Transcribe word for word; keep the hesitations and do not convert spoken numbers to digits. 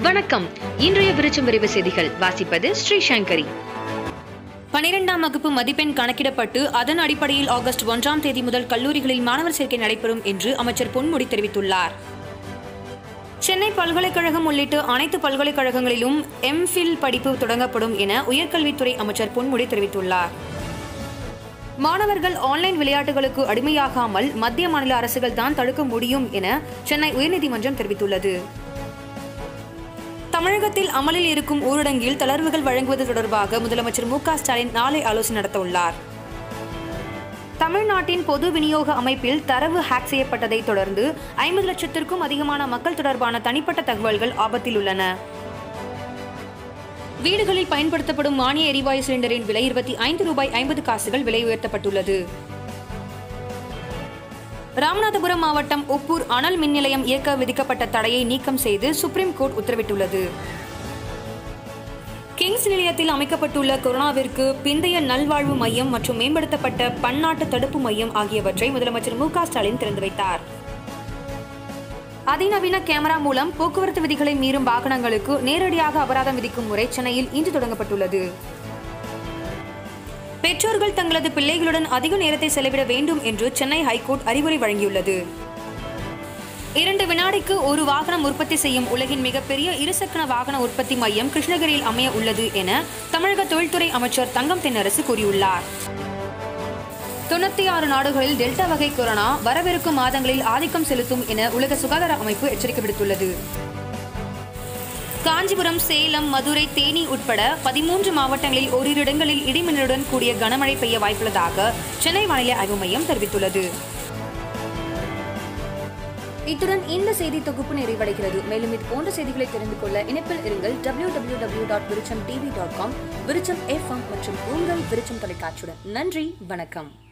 வணக்கம். இன்றைய விருச்சம் விரைவு செய்திகள் வாசிப்பது ஸ்ரீ சங்கரி. பனிரெண்டாம் வகுப்பு மதிப்பெண் கணக்கிடப்பட்டு அதன் அடிப்படையில் ஆகஸ்ட் ஒன்றாம் தேதி முதல் கல்லூரிகளில் மாணவர் சேர்க்கை நடைபெறும் என்று அமைச்சர் பொன்முடி தெரிவித்துள்ளார். சென்னை பல்கலைக்கழகம் உள்ளிட்ட அனைத்து பல்கலைக்கழகங்களிலும் எம்ஃபில் படிப்பு தொடங்கப்படும் என உயர்கல்வித்துறை அமைச்சர் பொன்முடி தெரிவித்துள்ளார். மாணவர்கள் ஆன்லைன் விளையாட்டுகளுக்கு அடிமையாகாமல் மத்திய மாநில அரசுகள் தான் தடுக்க முடியும் என சென்னை உயர்நீதிமன்றம் தெரிவித்துள்ளது. தமிழகத்தில் அமலில் இருக்கும் ஊரடங்கில் தளர்வுகள் வழங்குவது தொடர்பாக முதலமைச்சர் மு க ஸ்டாலின் நாளை ஆலோசனை நடத்த உள்ளார். தமிழ்நாட்டின் பொது விநியோக அமைப்பில் தரவு ஹேக் செய்யப்பட்டதை தொடர்ந்து ஐம்பது லட்சத்திற்கும் அதிகமான மக்கள் தொடர்பான தனிப்பட்ட தகவல்கள் ஆபத்தில் உள்ளன. வீடுகளில் பயன்படுத்தப்படும் மானிய எரிவாயு சிலிண்டரின் விலை இருபத்தி ஐந்து ரூபாய் ஐம்பது காசுகள் விலை உயர்த்தப்பட்டுள்ளது. ராமநாதபுரம் மாவட்டம் ஒப்பூர் அனல் மின் நிலையம் இயக்க விதிக்கப்பட்ட தடையை நீக்கம் செய்து சுப்ரீம் கோர்ட் உத்தரவிட்டுள்ளது. கிங்ஸ் நிலையத்தில் அமைக்கப்பட்டுள்ள கொரோனாவிற்கு பிந்தைய நல்வாழ்வு மையம் மற்றும் மேம்படுத்தப்பட்ட பன்னாட்டு தடுப்பு மையம் ஆகியவற்றை முதலமைச்சர் மு க ஸ்டாலின் திறந்து வைத்தார். அதிநவீன கேமரா மூலம் போக்குவரத்து விதிகளை மீறும் வாகனங்களுக்கு நேரடியாக அபராதம் விதிக்கும் முறை சென்னையில் இன்று தொடங்கப்பட்டுள்ளது. பெற்றோர்கள் தங்களது பிள்ளைகளுடன் அதிக நேரத்தை செலவிட வேண்டும் என்று சென்னை ஹைகோர்ட் அறிவுரை வழங்கியுள்ளது. இரண்டு வினாடிக்கு ஒரு வாகனம் உற்பத்தி செய்யும் உலகின் மிகப்பெரிய இருசக்கர வாகன உற்பத்தி மையம் கிருஷ்ணகிரியில் அமைய உள்ளது என தமிழக தொழில்துறை அமைச்சர் தங்கம் தென்னரசு கூறியுள்ளார். தொண்ணூத்தி ஆறு நாடுகளில் டெல்டா வகை கொரோனா வரவிருக்கும் மாதங்களில் ஆதிக்கம் செலுத்தும் என உலக சுகாதார அமைப்பு எச்சரிக்கை விடுத்துள்ளது. காஞ்சிபுரம், சேலம், மதுரை, தேனி உட்பட பதிமூன்று மாவட்டங்களில் ஓரிரு இடங்களில் இடிமின்னலுடன் கூடிய கனமழை பெய்ய வாய்ப்புள்ளதாக சென்னை வானிலை ஆய்வு மையம் தெரிவித்துள்ளது. இத்துடன் இந்த செய்தி தொகுப்பு நிறைவடைகிறது. மேலும் இது போன்ற செய்திகளை தெரிந்து கொள்ள இணைப்பில் இருங்கள். W W W dot Virutcham TV dot com, Virutcham FM மற்றும் உங்கள் விருச்சம் தொலைக்காட்சியுடன். நன்றி, வணக்கம்.